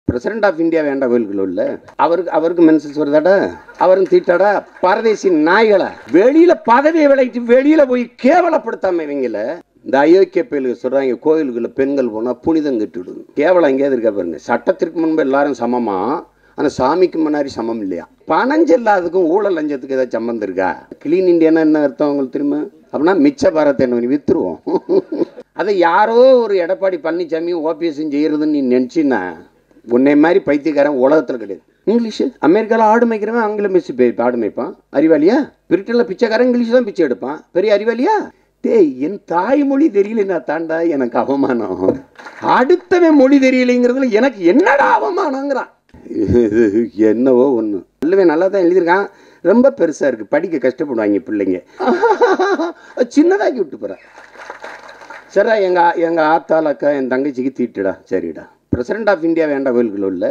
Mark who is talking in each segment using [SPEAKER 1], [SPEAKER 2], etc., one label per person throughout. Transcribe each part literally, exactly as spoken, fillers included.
[SPEAKER 1] President of India வேண்ட கோயில்கள் உள்ள அவருக்கு அவருக்கு மென்சஸ் வருதாடா, அவரும் தீட்டாடா. பரதேசி நாய்களை வெளியில பதவியை விளைவிட்டு வெளியில போய் கேவலப்படுத்தாம இவங்கள இந்த அயோக்கிய பேருக்கு சொல்றாங்க கோயில்களில் பெண்கள் போனா புனிதம் கட்டுவிடுங்க. கேவலம் எங்கேயாவது இருக்கா பாருங்க. சட்டத்திற்கு முன்பு எல்லாரும் சமமா, ஆனால் சாமிக்கு முன்னாடி சமம் இல்லையா? பணஞ்செல்லாதுக்கும் ஊழல் லஞ்சத்துக்கு ஏதாவது சம்பந்தம் இருக்கா? கிளீன் இண்டியானா என்ன அர்த்தம் உங்களுக்கு தெரியுமா? அப்படின்னா மிச்ச பாரத்தை என்ன வித்துருவோம். அதை யாரோ ஒரு எடப்பாடி பழனிசாமி ஓபிஎஸ் செய்யறதுன்னு நீ நினைச்சின்னா உன்னை மாதிரி பைத்தியக்காரன் உலகத்தில் கிடையாது. இங்கிலீஷ் அமெரிக்காவில் ஆடு மேய்க்கிறவன் ஆங்கிலம் பேசி ஆடு மேய்ப்பான், அறிவாளியா? பிரிட்டனில் பிச்சைக்காரன் இங்கிலீஷ் தான் பிச்சை எடுப்பான், பெரிய அறிவாளியா? டேய், என் தாய்மொழி தெரியலன்னா தாண்டா எனக்கு அவமானம். அடுத்தவன் மொழி தெரியலைங்கிறதுல எனக்கு என்னடா அவமானங்கிறான். என்னவோ ஒன்று நல்லவே நல்லா தான் எழுதியிருக்கான், ரொம்ப பெருசாக இருக்குது, படிக்க கஷ்டப்படுவாங்க பிள்ளைங்க. சின்னதாக்கி விட்டு போகிறேன். சரிடா, எங்கள் எங்கள் ஆத்தாள் அக்கா என் தங்கச்சிக்கு தீட்டுடா. சரிடா, பிரசிடென்ட் ஆஃப் இந்தியா வேண்ட கோயில்கள் உள்ள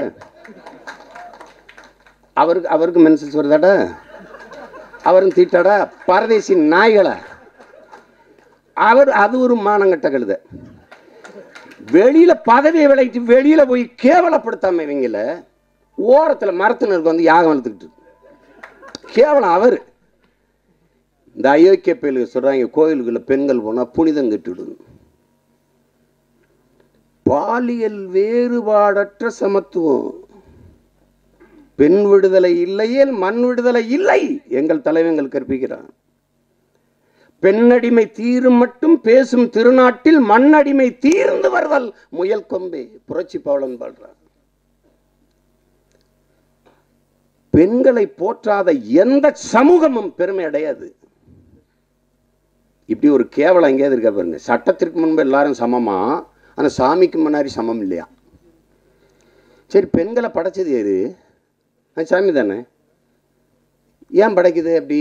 [SPEAKER 1] அவருக்கு அவருக்கு மென்சஸ் வருதாடா, அவரும் தீட்டாடா. பரதேசி நாய்களை அவர் அது ஒரு மானங்கட்ட கழுத வெளியில பதவியை விளைவிட்டு வெளியில போய் கேவலப்படுத்தாம இவங்கள ஓரத்துல மரத்தினருக்கு வந்து யாகம் வளர்த்துக்கிட்டு கேவலம் அவர். இந்த அயோக்கிய பேருக்கு சொல்றாங்க கோயில்களில் பெண்கள் போனா புனிதம் கட்டுவிடுங்க. பாலியல் வேறுபாடற்ற சமத்துவம். பெண் விடுதலை இல்லையே மண் விடுதலை இல்லை எங்கள் தலைவங்கள் கற்பிக்கிறான். பெண்ணடிமை தீரும் மட்டும் பேசும் திருநாட்டில் மண்ணடிமை தீர்ந்து வருதல் முயல் கொம்பே புரட்சி பாவலன் பாடுறான். பெண்களை போற்றாத எந்த சமூகமும் பெருமை அடையாது. இப்படி ஒரு கேவலம் எங்கேயாவது இருக்கா பாருங்க. சட்டத்திற்கு முன்பு எல்லாரும் சமமா, ஆனால் சாமிக்கு முன்னாடி சமம் இல்லையா? சரி, பெண்களை படைச்சது எது? சாமி தானே. ஏன் படைக்குது அப்படி?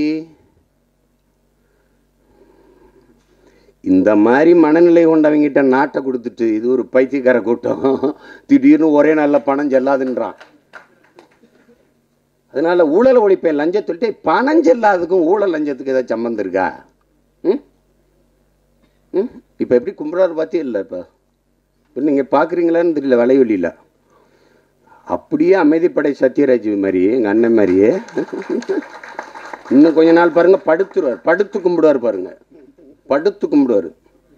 [SPEAKER 1] இந்த மாதிரி மனநிலை கொண்டவங்கிட்ட நாட்டை கொடுத்துட்டு இது ஒரு பைத்தியக்கார கூட்டம் திடீர்னு ஒரே நல்ல பணம் செல்லாதுன்றான். அதனால ஊழல் ஒழிப்பை லஞ்ச தொழிட்டே பணம் செல்லாதுக்கும் ஊழல் லஞ்சத்துக்கு ஏதாவது சம்பந்தம் இருக்கா? ம் ம் இப்போ எப்படி கும்பிட்றாரு பார்த்தே இல்லை. இப்போ இப்போ நீங்கள் பார்க்குறீங்களான்னு தெரியல, வலைவெளியில் அப்படியே அமைதிப்படை சத்யராஜ் மாதிரி எங்கள் அண்ணன் மாதிரியே இன்னும் கொஞ்ச நாள் பாருங்க படுத்துருவார், படுத்து கும்பிடுவார் பாருங்க, படுத்து கும்பிடுவார்.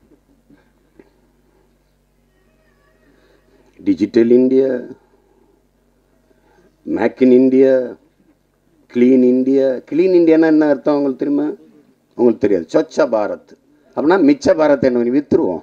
[SPEAKER 1] Digital India, make in India, clean India. Clean இந்தியானா என்ன அர்த்தம் உங்களுக்கு தெரியுமா? உங்களுக்கு தெரியாது. ஸ்வச்ச பாரத் அப்படின்னா மிச்ச பாரத் என்ன வித்துருவோம்.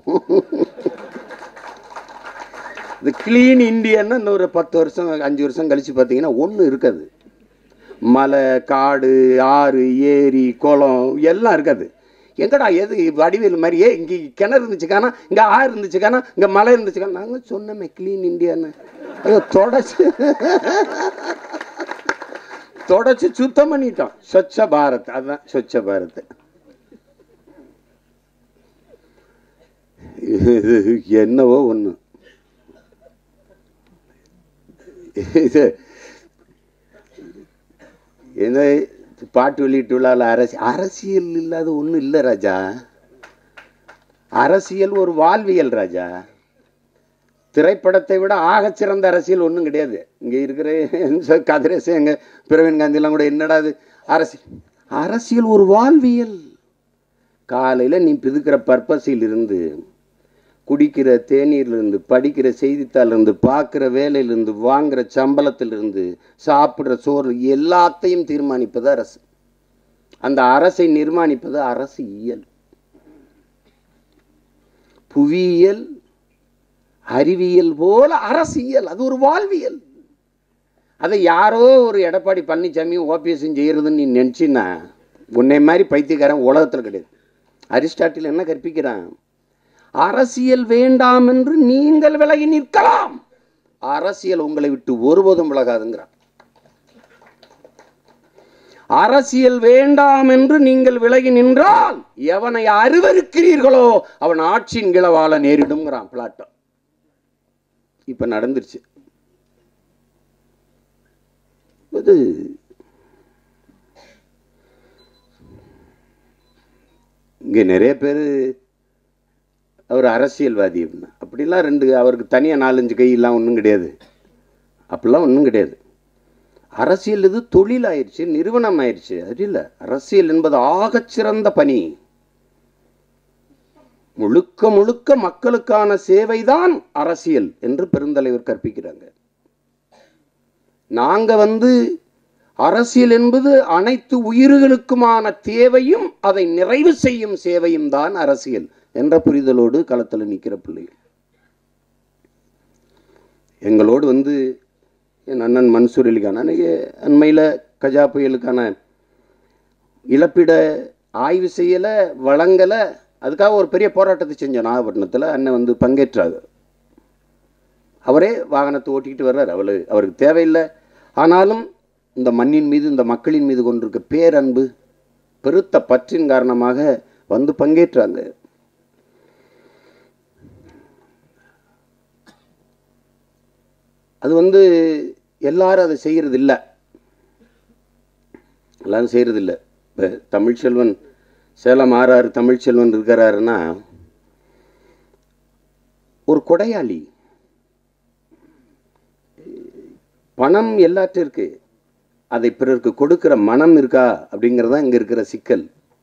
[SPEAKER 1] இந்த கிளீன் இந்தியான்னா இன்னொரு பத்து வருஷம் அஞ்சு வருஷம் கழிச்சு பார்த்தீங்கன்னா ஒன்றும் இருக்காது. மலை, காடு, ஆறு, ஏரி, குளம் எல்லாம் இருக்காது. எங்கடா எது வடிவேல் மாதிரியே இங்கே கிணறு இருந்துச்சுக்கானா, இங்கே ஆறு இருந்துச்சுக்கானா, இங்கே மலை இருந்துச்சுக்கானா. நாங்கள் சொன்னோமே கிளீன் இந்தியான்னு. ஐயோ, தொடச்சு தொடச்சு சுத்தம் பண்ணிட்டோம். ஸ்வச்ச பாரத், அதுதான் ஸ்வச்ச பாரத். என்னவோ ஒன்று. இது என்ன பாட்டு வெளியிட்டு விழாவில் அரசியல் அரசியல் இல்லாத ஒன்றும் இல்லை ராஜா. அரசியல் ஒரு வாழ்வியல் ராஜா. திரைப்படத்தை விட ஆகச்சிறந்த அரசியல் ஒன்றும் கிடையாது. இங்கே இருக்கிற கதிரேச எங்கள் பிரவீன் காந்திலாம் கூட என்னடா அது அரசியல். அரசியல் ஒரு வாழ்வியல். காலையில் நீ பிதுக்கிற பர்பஸில் இருந்து, குடிக்கிற தேநீர்லேருந்து, படிக்கிற செய்தித்தாளிலிருந்து, பார்க்குற வேலையிலிருந்து, வாங்குகிற சம்பளத்திலிருந்து, சாப்பிட்ற சோறு எல்லாத்தையும் தீர்மானிப்பது அரசு. அந்த அரசை நிர்மாணிப்பது அரசியல். புவியியல், அறிவியல் போல அரசியல். அது ஒரு வாழ்வியல். அதை யாரோ ஒரு எடப்பாடி பழனிசாமி ஓபிஎஸ் செய்யறதுன்னு நீ நினச்சின்னா உன்னை மாதிரி பைத்தியக்காரன் உலகத்தில் கிடையாது. அரிஸ்டாட்டில் என்ன கற்பிக்கிறான்? அரசியல் வேண்டாம் என்று நீங்கள் விலகி நிற்கலாம், அரசியல் உங்களை விட்டு ஒருபோதும் விலகாதுங்கிறான். அரசியல் வேண்டாம் என்று நீங்கள் விலகி நின்றால் எவனை அருவருக்கிறீர்களோ அவன் ஆட்சியின் கீழ வாழ நேரிடும்ங்கிறான் பிளாட்டோ. இப்ப நடந்துருச்சு. இங்க நிறைய பேர் அவர் அரசியல்வாதி அப்படிலாம் ரெண்டு, அவருக்கு தனியாக நாலஞ்சு கையெல்லாம் ஒன்றும் கிடையாது. அப்படிலாம் ஒன்றும் கிடையாது. அரசியல் இது தொழில் ஆயிடுச்சு, நிறுவனம் ஆயிடுச்சு. அது இல்லை. அரசியல் என்பது ஆகச்சிறந்த பணி. முழுக்க முழுக்க மக்களுக்கான சேவைதான் அரசியல் என்று பெருந்தலைவர் கற்பிக்கிறாங்க. நாங்க வந்து அரசியல் என்பது அனைத்து உயிர்களுக்குமான தேவையும் அதை நிறைவு செய்யும் சேவையும் தான் அரசியல் என்ற புரிதலோடு களத்தில் நிற்கிற பிள்ளைகள். எங்களோடு வந்து என் அண்ணன் மன்சூர் அலிகான் அன்றைக்கி அண்மையில் கஜா புயலுக்கான இழப்பீட ஆய்வு செய்யலை, வழங்கலை. அதுக்காக ஒரு பெரிய போராட்டத்தை செஞ்சோம் நாகப்பட்டினத்தில். அண்ணன் வந்து பங்கேற்றாங்க. அவரே வாகனத்தை ஓட்டிக்கிட்டு வர்றார். அவளு அவருக்கு தேவையில்லை. ஆனாலும் இந்த மண்ணின் மீது, இந்த மக்களின் மீது கொண்டிருக்க பேரன்பு, பெருத்த பற்றின் காரணமாக வந்து பங்கேற்றாங்க. அது வந்து எல்லாரும் அதை செய்கிறது இல்லை, எல்லாரும் செய்கிறது இல்லை. இப்போ தமிழ்ச்செல்வன், சேலம் ஆறாறு தமிழ்ச்செல்வன் இருக்கிறாருன்னா ஒரு கொடையாளி. பணம் எல்லாத்தையும் இருக்கு, அதை பிறருக்கு கொடுக்கிற மனம் இருக்கா அப்படிங்கிறதா இங்கே இருக்கிற சிக்கல்.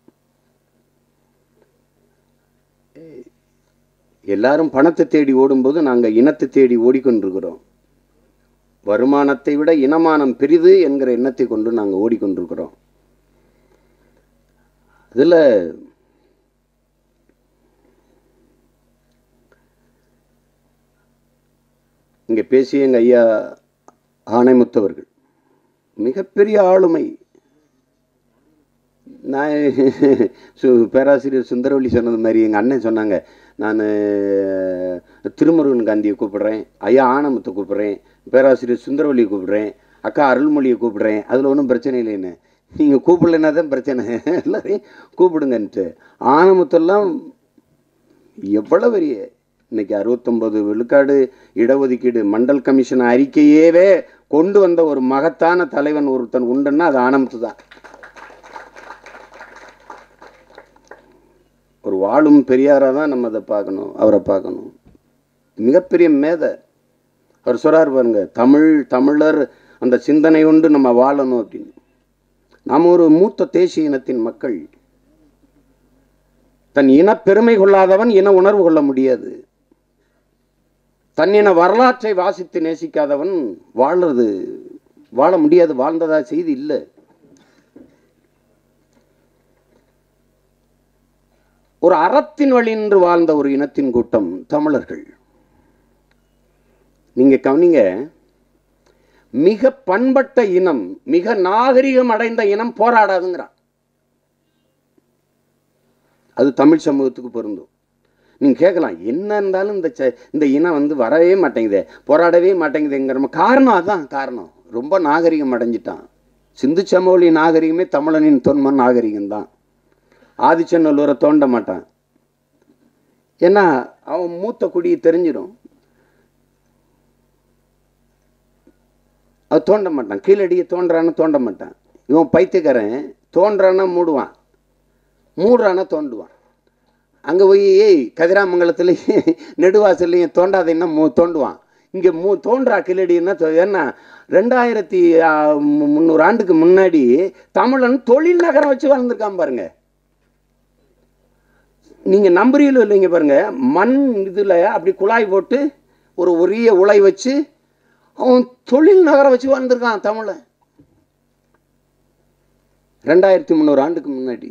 [SPEAKER 1] எல்லாரும் பணத்தை தேடி ஓடும்போது நாங்கள் இனத்தை தேடி ஓடிக்கொண்டிருக்கிறோம். வருமானத்தை விட இனமானம் பெரிது என்கிற எண்ணத்தை கொண்டு நாங்கள் ஓடிக்கொண்டிருக்கிறோம். அதில் இங்கே பேசிய எங்கள் ஐயா ஆணைமுத்தவர்கள் மிகப்பெரிய ஆளுமை. நான் பேராசிரியர் சுந்தரவள்ளி சொன்னது மாதிரி எங்கள் அண்ணன் சொன்னாங்க, நான் திருமுருகன் காந்தியை கூப்பிடுறேன், ஐயா ஆனமுத்தை கூப்பிட்றேன், பேராசிரியர் சுந்தரவள்ளியை கூப்பிடுறேன், அக்கா அருள்மொழியை கூப்பிடுறேன், அதில் ஒன்றும் பிரச்சனை இல்லைன்னு. நீங்கள் கூப்பிடலன்னா தான் பிரச்சனை, எல்லாரையும் கூப்பிடுங்கன்ட்டு. ஆனமுத்தெல்லாம் எவ்வளோ பெரிய, இன்னைக்கு அறுபத்தொம்பது விழுக்காடு இடஒதுக்கீடு மண்டல் கமிஷன் அறிக்கையவே கொண்டு வந்த ஒரு மகத்தான தலைவன் ஒருத்தன் உண்டுன்னா அது ஆனமுத்து தான். ஒரு வாழும் பெரியாராக தான் நம்ம அதை பார்க்கணும், அவரை பார்க்கணும். மிகப்பெரிய மேதை. அவர் சொல்றாரு பாருங்க, தமிழ் தமிழர் அந்த சிந்தனை கொண்டு நம்ம வாழணும் அப்படின்னு. நாம் ஒரு மூத்த தேசிய இனத்தின் மக்கள். தன் இன பெருமை கொள்ளாதவன் இன உணர்வு கொள்ள முடியாது. தன்னின வரலாற்றை வாசித்து நேசிக்காதவன் வாழ்றது வாழ முடியாது, வாழ்ந்ததா செய்தி இல்லை. ஒரு அறத்தின் வழி நின்று வாழ்ந்த ஒரு இனத்தின் கூட்டம் தமிழர்கள். நீங்க கவனிங்க, மிக பண்பட்ட இனம், மிக நாகரிகம் அடைந்த இனம் போராடாதுங்கிறான். அது தமிழ் சமூகத்துக்கு பொருந்தும். நீங்க கேட்கலாம், என்ன இருந்தாலும் இந்த இந்த இனம் வந்து வரவே மாட்டேங்குது, போராடவே மாட்டேங்குதுங்கிற காரணம் அதான் காரணம். ரொம்ப நாகரிகம் அடைஞ்சிட்டான். சிந்து சமவெளி நாகரிகமே தமிழனின் தொன்ம நாகரிகம் தான். ஆதிச்சநல்லூரை தோண்ட மாட்டான், ஏன்னா அவன் மூத்த குடியை தெரிஞ்சிடும். அது தோண்ட மாட்டான். கீழடியை தோன்றான்னு தோண்ட மாட்டான். இவன் பைத்தியக்காரன், தோன்றானா மூடுவான், மூடுறானா தோண்டுவான். அங்கே போய் ஏய் கதிராமங்கலத்துலேயும் நெடுவாசல்லையும் தோண்டாதைன்னா மூ தோண்டுவான். இங்கே மூ தோன்றா கிளடின்னா, ஏன்னா ரெண்டாயிரத்தி முந்நூறு ஆண்டுக்கு முன்னாடி தமிழன் தொழில் நகரம் வச்சு வாழ்ந்துருக்கான் பாருங்க. நீங்க நம்புறீங்களோ இல்லைங்க பாருங்க, மண் இதுல அப்படி குழாய் போட்டு ஒரு உரிய உலை வச்சு அவன் தொழில் நகரம் வச்சு வாழ்ந்துருக்கான் தமிழன் ரெண்டாயிரத்தி முந்நூறு ஆண்டுக்கு முன்னாடி.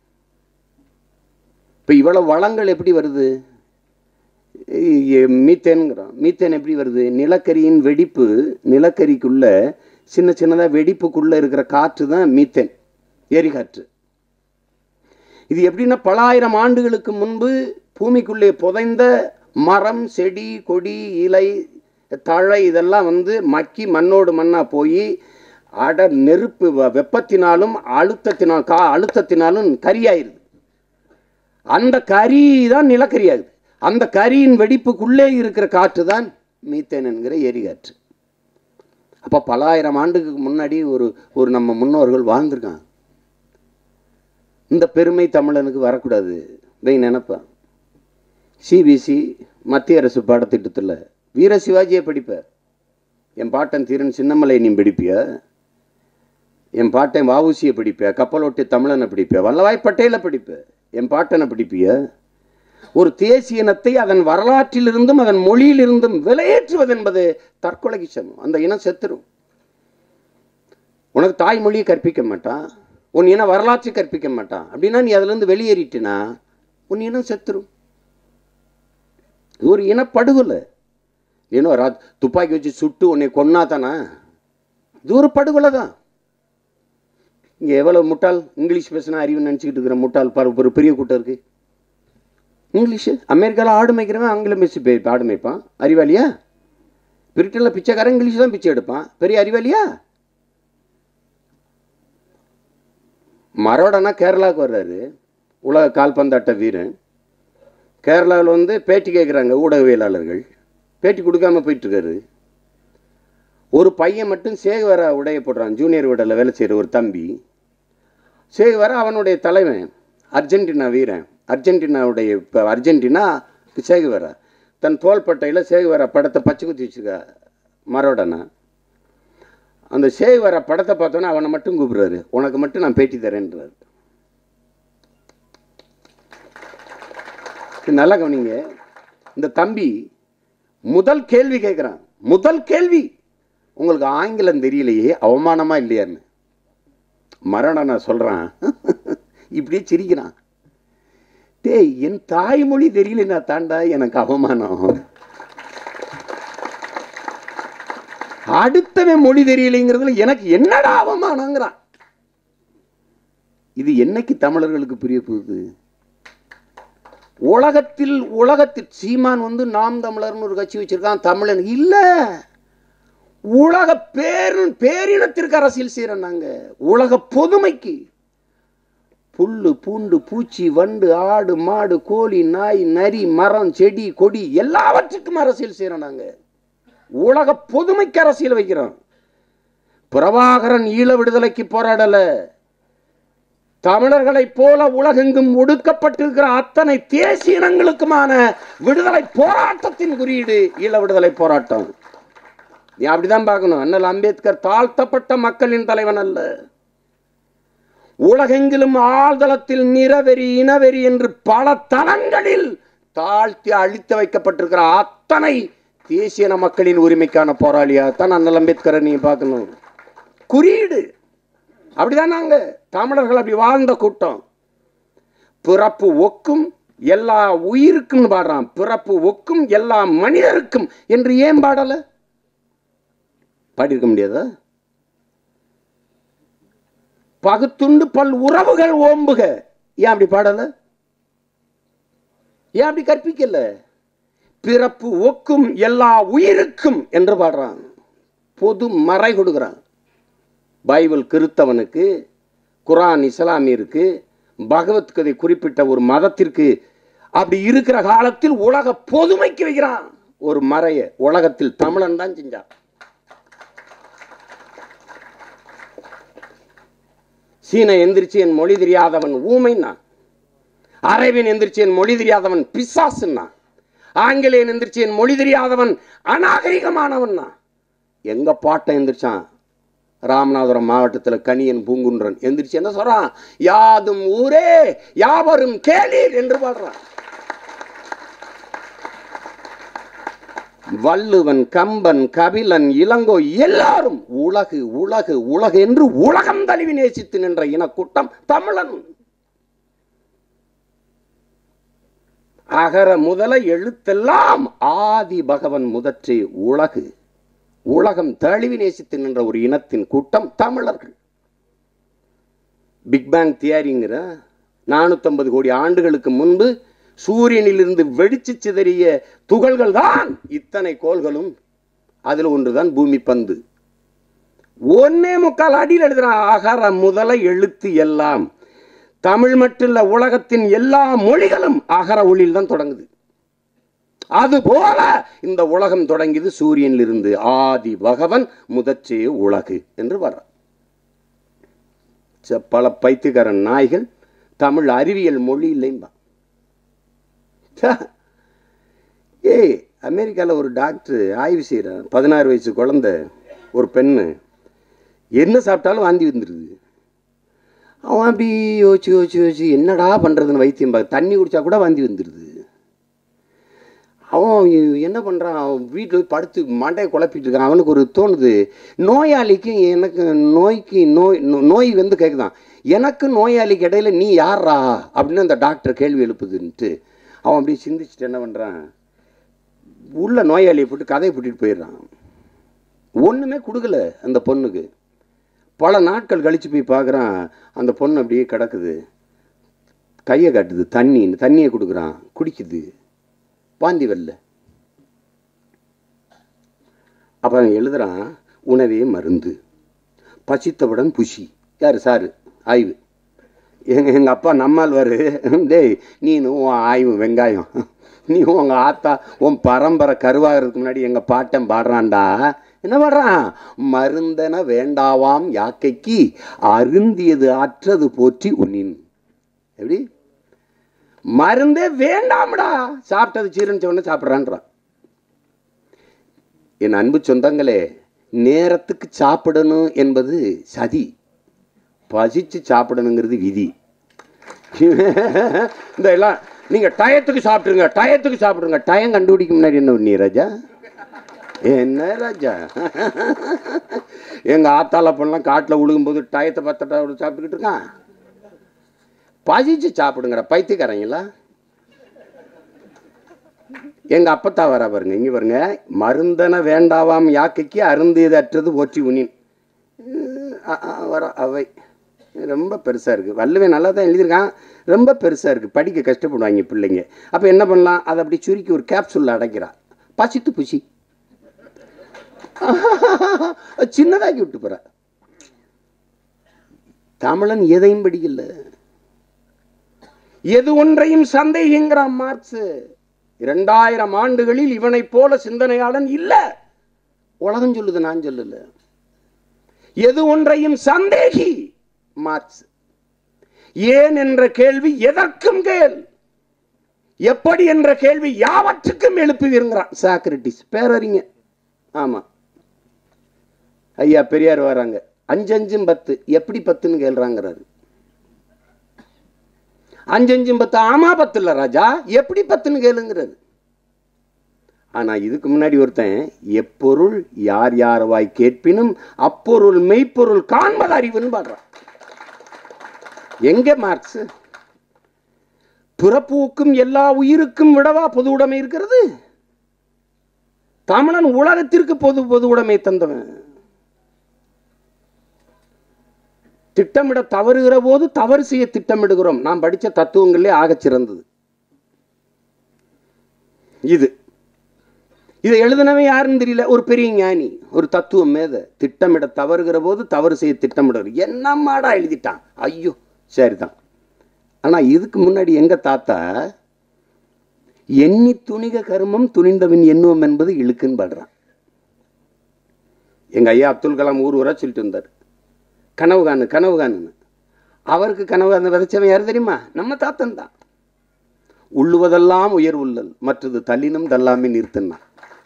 [SPEAKER 1] இப்போ இவ்வளவு வளங்கள் எப்படி வருது? மீத்தேனுங்கிறோம். மீத்தேன் எப்படி வருது? நிலக்கரியின் வெடிப்பு, நிலக்கரிக்குள்ள சின்ன சின்னதாக வெடிப்புக்குள்ள இருக்கிற காற்று தான் மீத்தேன், எரிகாற்று. இது எப்படின்னா, பல ஆயிரம் ஆண்டுகளுக்கு முன்பு பூமிக்குள்ளே புதைந்த மரம், செடி, கொடி, இலை, தழை இதெல்லாம் வந்து மக்கி மண்ணோடு மண்ணா போய் அட நெருப்பு வெப்பத்தினாலும் அழுத்தத்தினால் கா அழுத்தத்தினாலும் கரியாயிருது. அந்த கரி தான் நிலக்கரி ஆகுது. அந்த கரியின் வெடிப்புக்குள்ளே இருக்கிற காற்று தான் மீத்தேன் என்கிற எரிகாற்று. அப்போ பல ஆயிரம் ஆண்டுக்கு முன்னாடி ஒரு ஒரு நம்ம முன்னோர்கள் வாழ்ந்திருக்காங்க. இந்த பெருமை தமிழனுக்கு வரக்கூடாது வை நினைப்பேன். சிபிஎஸ்சி மத்திய அரசு பாடத்திட்டத்தில் வீர சிவாஜியை படிப்பார். என் பாட்டன் தீரன் சின்னமலை நீ பிடிப்பிய, என் பாட்டன் வஉசியை பிடிப்ப, கப்பலோட்டி தமிழனை பிடிப்ப, வல்லபாய் பட்டேலை பிடிப்ப, என் பாட்டனை பிடிப்பிய. ஒரு தேசிய இனத்தை அதன் வரலாற்றிலிருந்தும் அதன் மொழியிலிருந்தும் விலையேற்றுவது என்பது தற்கொலைக்கு சமம். அந்த இனம் செத்துரும். உனக்கு தாய்மொழியை கற்பிக்க மாட்டான், உன் இன வரலாற்றை கற்பிக்க மாட்டான். அப்படின்னா நீ அதுல இருந்து வெளியேறிட்டினா உன் இனம் செத்துரும். இது ஒரு இனப்படுகொலை. ஏன்னோ துப்பாக்கி வச்சு சுட்டு உன்னை கொன்னா தானா? இது ஒரு படுகொலை தான். இங்க எவ்வளவு முட்டாள் இங்கிலீஷ் பேசினா அறிவு நினைச்சுக்கிட்டு இருக்கிற முட்டாள் ஒரு பெரிய கூட்டம் இருக்கு. இங்கிலீஷு அமெரிக்காவில் ஆடு மேய்க்கிறவன் ஆங்கிலம் பேசி ஆடு மேய்ப்பான், அறிவாளியா? பிரிட்டனில் பிச்சைக்காரன் இங்கிலீஷ் தான் பிச்சை எடுப்பான், பெரிய அறிவாளியா? மரோடனா கேரளாவுக்கு வர்றாரு, உலக கால்பந்தாட்ட வீரன். கேரளாவில் வந்து பேட்டி கேட்குறாங்க ஊடகவியலாளர்கள், பேட்டி கொடுக்காம போயிட்டு இருக்காரு. ஒரு பையன் மட்டும் சேகுவேரா உடைய போடுறான், ஜூனியர் விடல வேலை செய்கிற ஒரு தம்பி. சேகுவேரா அவனுடைய தலைவன், அர்ஜென்டினா வீரன். அர்ஜென்டினாவுடைய இப்போ அர்ஜென்டினா சேகுவேரா தன் தோள்பட்டையில் சேகுவேரா படத்தை பச்சை குத்தி வச்சுருக்கா மரோடனா. அந்த சேகுவேரா படத்தை பார்த்தோன்னா அவனை மட்டும் கூப்பிடுறாரு, உனக்கு மட்டும் நான் பேட்டி தரேன்றாரு. நல்லா கவனிங்க, இந்த தம்பி முதல் கேள்வி கேட்குறான். முதல் கேள்வி, உங்களுக்கு ஆங்கிலம் தெரியலையே, அவமானமா இல்லையான்னு. மரோடனா சொல்கிறான், இப்படியே சிரிக்கிறான். டேய், என் தாய்மொழி தெரியலன்னா தாண்டா எனக்கு அவமானம். அடுத்தவன் மொழி தெரியலைங்கிறதுல எனக்கு என்னடா அவமானங்கிறான். இது என்னைக்கு தமிழர்களுக்கு புரிய போகுது? உலகத்தில் உலகத்தில் சீமான் வந்து நாம் தமிழர்னு ஒரு கட்சி வச்சிருக்கான், தமிழன் இல்ல, உலக பேரு பேரினத்திற்கு அரசியல் செய்யறோம் நாங்க. உலக பொதுமைக்கு புல்லு பூண்டு பூச்சி வண்டு ஆடு மாடு கோழி நாய் நரி மரம் செடி கொடி எல்லாவற்றுக்கும் அரசியல் செய்யறோம் நாங்க. உலக பொதுமைக்கு அரசியல் வைக்கிறோம். பிரபாகரன் ஈழ விடுதலைக்கு போராடல. தமிழர்களை போல உலகெங்கும் ஒடுக்கப்பட்டிருக்கிற அத்தனை தேசிய இனங்களுக்குமான விடுதலை போராட்டத்தின் குறியீடு ஈழ விடுதலை போராட்டம். நீ அப்படிதான் பார்க்கணும். அண்ணல் அம்பேத்கர் தாழ்த்தப்பட்ட மக்களின் தலைவன் அல்ல. உலகெங்கிலும் ஆழ்தளத்தில் நிறவெறி இனவெறி என்று பல தளங்களில் தாழ்த்தி அழித்து வைக்கப்பட்டிருக்கிற அத்தனை தேசிய மக்களின் உரிமைக்கான போராளியாகத்தான் அண்ணல் அம்பேத்கரை நீங்க பார்க்கணும். குறியீடு அப்படிதான். நாங்க தமிழர்கள் அப்படி வாழ்ந்த கூட்டம். பிறப்பு ஒக்கும் எல்லா உயிருக்கும் பாடுறான், பிறப்பு ஒக்கும் எல்லா மனிதருக்கும் என்று ஏன் பாடல? பாடியிருக்க முடியாதா? பகுத்துண்டு பல் உறவுகள் ஓம்புக, ஏன் அப்படி பாடல? ஏன் அப்படி கற்பிக்கல? பிறப்பு ஒக்கும் எல்லா உயிருக்கும் என்று பாடுறான். பொது மறை கொடுக்கிறான். பைபிள் கிறிஸ்தவனுக்கு, குரான் இஸ்லாமியருக்கு, பகவத்கதை குறிப்பிட்ட ஒரு மதத்திற்கு அப்படி இருக்கிற காலத்தில் உலக பொதுமைக்கு வைக்கிறான் ஒரு மறைய. உலகத்தில் தமிழன் தான் செஞ்சான். சீன எந்திரிச்சு என் மொழி தெரியாதவன் ஊமைன்னா, அரேபியன் எந்திரிச்சு என் மொழி தெரியாதவன் பிசாசுன்னா, ஆங்கிலேயன் எந்திரிச்சு என் மொழி தெரியாதவன் அநாகரிகமானவன்னா. எங்க பாட்டை எந்திரிச்சான் ராமநாதபுரம் மாவட்டத்தில் கணியன் பூங்குன்றன் எந்திரிச்சு என்ன சொல்றான்? யாதும் ஊரே யாவரும் கேளீர் என்று பாடுறான். வள்ளுவன் கம்பன் கபிலன் இளங்கோ எல்லாரும் உலகு உலகு உலகு என்று உலகம் தழுவி நேசித்து நின்ற இனக்கூட்டம் தமிழன். அகர முதல எழுத்தெல்லாம் ஆதி பகவன் முதற்றே உலகு. உலகம் தழுவி நேசித்து நின்ற ஒரு இனத்தின் கூட்டம் தமிழர்கள். பிக் பேங் தியரிங்கிற நானூத்தி ஐம்பது கோடி ஆண்டுகளுக்கு முன்பு சூரியனிலிருந்து வெடிச்சு சிதறிய துகள்கள் தான் இத்தனை கோள்களும். அதுல ஒன்றுதான் பூமி பந்து. ஒன்னே முக்கால் அடியில் எழுதுறான். அகர முதல எழுத்து எல்லாம். தமிழ் மட்டும் இல்ல, உலகத்தின் எல்லா மொழிகளும் அகர ஒளியில் தான் தொடங்குது. அதுபோல இந்த உலகம் தொடங்கியது சூரியனில் இருந்து. ஆதி பகவன் முதற்றே உலகு என்று வர்ற பல பைத்தியக்காரன் நாய்கள் தமிழ் அறிவியல் மொழி இல்லைம்பா. ஏய், அமெரிக்காவில் ஒரு டாக்டர் ஆய்வு செய்கிறார். பதினாறு வயசு குழந்தை, ஒரு பெண்ணு, என்ன சாப்பிட்டாலும் வாந்தி வந்துடுது. அவன் அப்படி யோசிச்சு யோசிச்சு யோசிச்சு என்னடா பண்ணுறதுன்னு வைத்தியம் பார்க்க, தண்ணி குடித்தா கூட வாந்தி வந்துடுது. அவன் என்ன பண்ணுறான், அவன் வீட்டில் போய் படுத்து மண்டையை குழப்பிட்டு இருக்கான். அவனுக்கு ஒரு தோணுது, நோயாளிக்கு எனக்கு நோய்க்கு நோய் நோய் வந்து கேட்குதான், எனக்கு நோயாளிக்கு இடையில நீ யாரா அப்படின்னு அந்த டாக்டர் கேள்வி எழுப்புதுன்ட்டு அவன் அப்படி சிந்திச்சுட்டு என்ன பண்ணுறான், உள்ள நோயாளியை போட்டு கதையை போட்டுட்டு போயிடுறான். ஒன்றுமே கொடுக்கல அந்த பொண்ணுக்கு. பல நாட்கள் கழித்து போய் பார்க்குறான், அந்த பொண்ணு அப்படியே கிடக்குது, கையை காட்டுது, தண்ணி தண்ணியை கொடுக்குறான், குடிக்குது, வாந்தி வரல. அப்போ அவன் எழுதுறான், உணவே மருந்து, பசித்தவுடன் புசி. யார் சாரு ஆய்வு. எங்கள் எங்கள் அப்பா நம்மால் வரு, டேய் நீனு உன் ஆய்வு வெங்காயம், நீ உங்கள் ஆத்தா உன் பரம்பரை கருவாகிறதுக்கு முன்னாடி எங்கள் பாட்டன் பாடுறான்டா. என்ன பாடுறான், மருந்தன வேண்டாவாம் யாக்கைக்கு அருந்தியது ஆற்றது போற்றி உன்னின். எப்படி மருந்தே வேண்டாம்டா, சாப்பிட்டது சீரணிச்ச உடனே சாப்பிட்றான்றான். என் அன்பு சொந்தங்களே, நேரத்துக்கு சாப்பிடணும் என்பது சதி, பசிச்சு சாப்பிடணுங்கிறது விதி. இந்த எல்லாம் நீங்க டயத்துக்கு சாப்பிடுங்க, டயத்துக்கு சாப்பிடுங்க, டயம் கண்டுபிடிக்க முன்னாடி என்ன பண்ணி ராஜா, என்ன ராஜா, எங்க ஆத்தால பண்ணலாம் காட்டில் விழுகும்போது டயத்தை பத்தட்டா சாப்பிட்டுக்கிட்டு இருக்கான். பசிச்சு சாப்பிடுங்கிற பைத்தியக்காரங்களா. எங்க அப்பத்தா வர பாருங்க, இங்க பாருங்க, மருந்தன வேண்டாவாம் யாக்கைக்கு அருந்தியது அற்றது போற்றி உனின். வர அவை ரொம்ப பெருசா இருக்கு. வள்ளுவன் நல்லா தான் எழுதியிருக்கான், ரொம்ப பெருசா இருக்கு, படிக்க கஷ்டப்படுவாங்க பிள்ளைங்க. அப்ப என்ன பண்ணலாம், அதை அப்படி சுருக்கி ஒரு கேப்சூல்ல அடைக்கிறா, பசித்து புசி, சின்னதாக்கி விட்டு போற. தமிழன் எதையும் படிக்கல, எது ஒன்றையும் சந்தேகிங்கிறான் மார்க்ஸ். இரண்டாயிரம் ஆண்டுகளில் இவனை போல சிந்தனையாளன் இல்ல, உலகம் சொல்லுது, நான் சொல்லல. எது ஒன்றையும் சந்தேகி மார்க்ஸ். ஏன் என்ற கேள்வி எதற்கும் கேள், எப்படி என்ற கேள்வி யாவற்றுக்கும் எழுப்புவீங்கிறான் சாக்ரட்டிஸ், பேரறிங்க. ஆமா ஐயா பெரியார் வராங்க, அஞ்சஞ்சும் பத்து எப்படி பத்துன்னு கேள்றாங்கிறாரு. அஞ்சஞ்சும் பத்து, ஆமா பத்து இல்ல ராஜா, எப்படி பத்துன்னு கேளுங்கிறது. ஆனா இதுக்கு முன்னாடி ஒருத்தன், எப்பொருள் யார் யாரவாய் கேட்பினும் அப்பொருள் மெய்ப்பொருள் காண்பது அறிவுன்னு பாடுறான். எங்க மார்க்ஸ், பிறப்புக்கும் எல்லா உயிருக்கும் விடவா பொது உடைமை இருக்கிறது? தமிழன் உலகத்திற்கு பொது பொது உடைமை தந்தவன். திட்டமிட தவறுகிற போது தவறு செய்ய திட்டமிடுகிறோம். நாம் படித்த தத்துவங்களே ஆகச் சிறந்தது இது. இதை எழுதினவன் யாருன்னு தெரியல, ஒரு பெரிய ஞானி, ஒரு தத்துவம் மேத. திட்டமிட தவறுகிற போது தவறு செய்ய திட்டமிடுற, என்னமாடா எழுதிட்டான், ஐயோ சரிதான். ஆனா இதுக்கு முன்னாடி எங்க தாத்தா, எண்ணி துணிக கருமம் துணிந்தவன் எண்ணுவம் என்பது இழுக்குன்னு பாடுறான். எங்க ஐயா அப்துல் கலாம் ஊர் ஊரா சொல்லிட்டு வந்தார், கனவு காணு கனவு காணுன்னு. அவருக்கு கனவு அந்த விதைச்சவன் யாரு தெரியுமா, நம்ம தாத்தன் தான். உள்ளுவதெல்லாம் உயர் உள்ளல், மற்றது தள்ளினும் தள்ளாமே நிறுத்தினான்.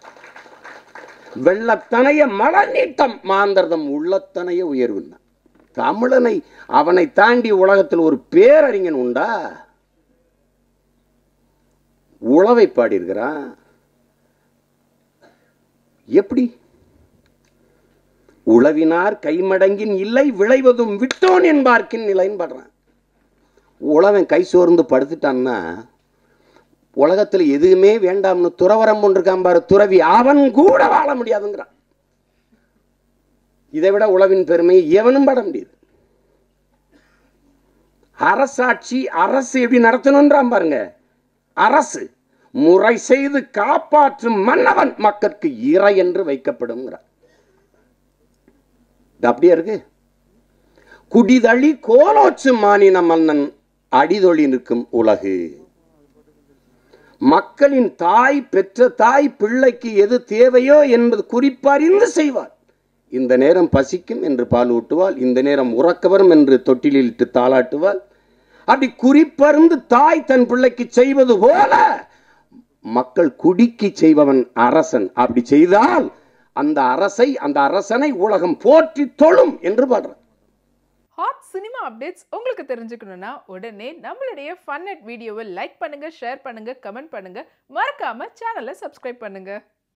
[SPEAKER 1] வெள்ளத்தனைய மழை நீட்டம் மாந்தர்தம் உள்ளத்தனைய உயர்வுன்னா. தமிழனை அவனை தாண்டி உலகத்தில் ஒரு பேரறிஞன் உண்டா? உளவை பாடியிருக்கிறான். எப்படி உளவினார் கைமடங்கின் இல்லை விளைவதும் விட்டோன் என்பார்க்கின் நிலைன்னு பாடுறான். உழவன் கை சோர்ந்து படுத்துட்டான்னா உலகத்தில் எதுவுமே வேண்டாம்னு துறவரம் ஒன்றுக்கான் பாரு, துறவி, அவன் கூட வாழ முடியாதுங்கிறான். இதை விட உழவின் பெருமையை எவனும் பட முடியாது. அரசாட்சி, அரசு எப்படி நடத்தணும்ன்றான் பாருங்க. அரசு முறை செய்து காப்பாற்றும் மன்னவன் மக்களுக்கு இறை என்று வைக்கப்படும். அப்படியே இருக்கு. குடிதழி கோலோச்சு மானின மன்னன் அடிதொழி நிற்கும் உலகு. மக்களின் தாய், பெற்ற தாய் பிள்ளைக்கு எது தேவையோ என்பது குறிப்பறிந்து செய்வார். இந்த நேரம் பசிக்கும் என்று பால் ஊட்டுவாள், இந்த நேரம் உறக்கவரும் என்று தொட்டிலில் இட்டு தாளாட்டுவாள். அப்படி குறிப்பறிந்து தாய் தன் பிள்ளைக்கு செய்வது போல மக்கள் குடிக்கு செய்பவன் அரசன். அப்படி செய்தால் அந்த அரசை அந்த அரசனை உலகம் போற்றி தொழும் என்று பாடுற.
[SPEAKER 2] ஹாட் சினிமா அப்டேட்ஸ் உங்களுக்கு தெரிஞ்சுக்கணும்னா உடனே நம்மளுடைய ஃபன் நெட் வீடியோவை லைக் பண்ணுங்க, ஷேர் பண்ணுங்க, கமெண்ட் பண்ணுங்க, மறக்காம சேனலை சப்ஸ்கிரைப் பண்ணுங்க.